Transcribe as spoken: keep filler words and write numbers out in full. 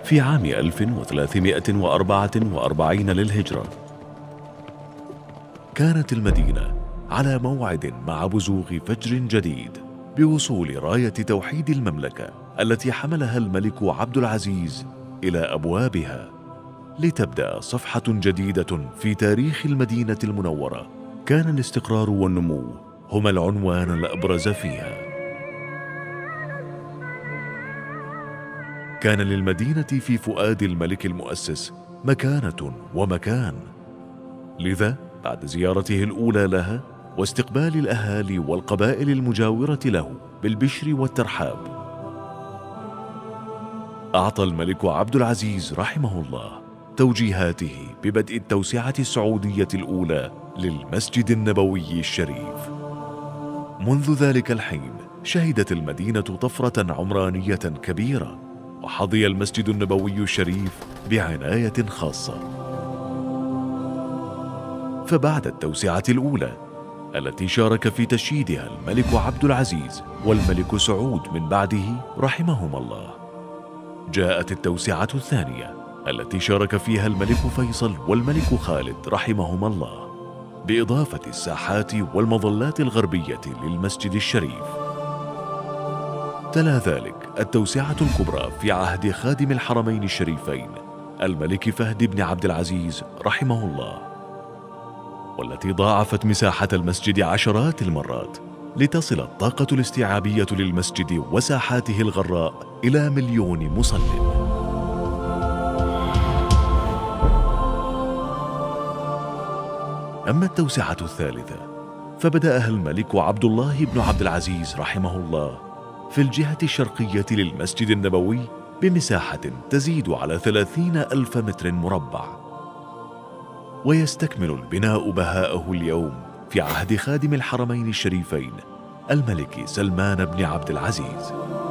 في عام ألف وثلاثمائة وأربعة وأربعين للهجرة. كانت المدينة على موعد مع بزوغ فجر جديد بوصول راية توحيد المملكة التي حملها الملك عبد العزيز إلى أبوابها، لتبدأ صفحة جديدة في تاريخ المدينة المنورة. كان الاستقرار والنمو هما العنوان الأبرز فيها. كان للمدينة في فؤاد الملك المؤسس مكانة ومكان، لذا بعد زيارته الأولى لها واستقبال الأهالي والقبائل المجاورة له بالبشر والترحاب، أعطى الملك عبد العزيز رحمه الله توجيهاته ببدء التوسعة السعودية الأولى للمسجد النبوي الشريف. منذ ذلك الحين شهدت المدينة طفرة عمرانية كبيرة، وحظي المسجد النبوي الشريف بعناية خاصة. فبعد التوسعة الأولى التي شارك في تشييدها الملك عبد العزيز والملك سعود من بعده رحمهما الله، جاءت التوسعة الثانية التي شارك فيها الملك فيصل والملك خالد رحمهما الله، بإضافة الساحات والمظلات الغربية للمسجد الشريف. تلا ذلك التوسعة الكبرى في عهد خادم الحرمين الشريفين الملك فهد بن عبد العزيز رحمه الله، والتي ضاعفت مساحة المسجد عشرات المرات لتصل الطاقة الاستيعابية للمسجد وساحاته الغراء إلى مليون مصل. أما التوسعة الثالثة فبدأها الملك عبد الله بن عبد العزيز رحمه الله في الجهة الشرقية للمسجد النبوي بمساحة تزيد على ثلاثين ألف متر مربع، ويستكمل البناء بهاءه اليوم في عهد خادم الحرمين الشريفين الملك سلمان بن عبد العزيز.